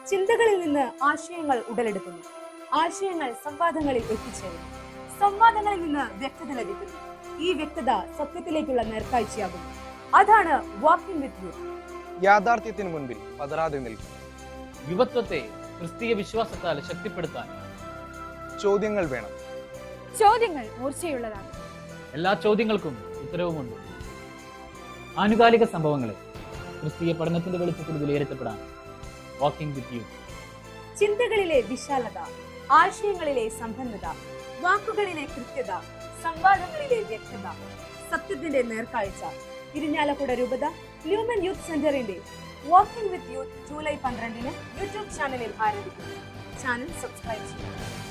ചിന്തകളിൽ നിന്ന് ആശയങ്ങൾ ഉടലെടുക്കുന്നു. ആശയങ്ങൾ സംവാദങ്ങളിൽ എത്തിച്ചേരുന്നു. സംവാദങ്ങളിൽ നിന്ന് വ്യക്തത ലഭിക്കുന്നു. ഈ വ്യക്തത സത്യത്തിലേക്കുള്ള നേർക്കാഴ്ചയാകുന്നു. അതാണ് വാക്കിംഗ് വിത്ത് യൂത്ത്. യാഥാർത്ഥ്യത്തിന് മുൻപിൽ പതറാതെ നിൽക്കും. യുവത്വത്തെ ക്രിസ്തീയ വിശ്വാസത്താൽ ശക്തിപ്പെടുത്താൻ ചോദ്യങ്ങൾ വേണം. ചോദ്യങ്ങൾ മൂർച്ചയുള്ളതാണ്. എല്ലാ ചോദ്യങ്ങൾക്കും ഉത്തരവുമുണ്ട്. ആനുകാലിക സംഭവങ്ങളെ ക്രിസ്തീയ പഠനത്തിന്റെ വെളിച്ചത്തിൽ വിലയിരുത്തപ്പെടാൻ വാക്കിംഗ് വിത്ത് യൂത്ത്. ചിന്തകളിലെ വിശാലത, ആശയങ്ങളിലെ സമ്പന്നത, വാക്കുകളിലെ കൃത്യത, സംവാദങ്ങളിലെ വ്യക്തത, സത്യത്തിന്റെ നേർക്കാഴ്ച. ഇരിഞ്ഞാലക്കുട രൂപത ലൂമൻ യൂത്ത് സെന്ററിന്റെ walking with youth July 12 YouTube ചാനലിൽ ആരംഭിക്കുന്നു. ചാനൽ സബ്സ്ക്രൈബ് ചെയ്യുക.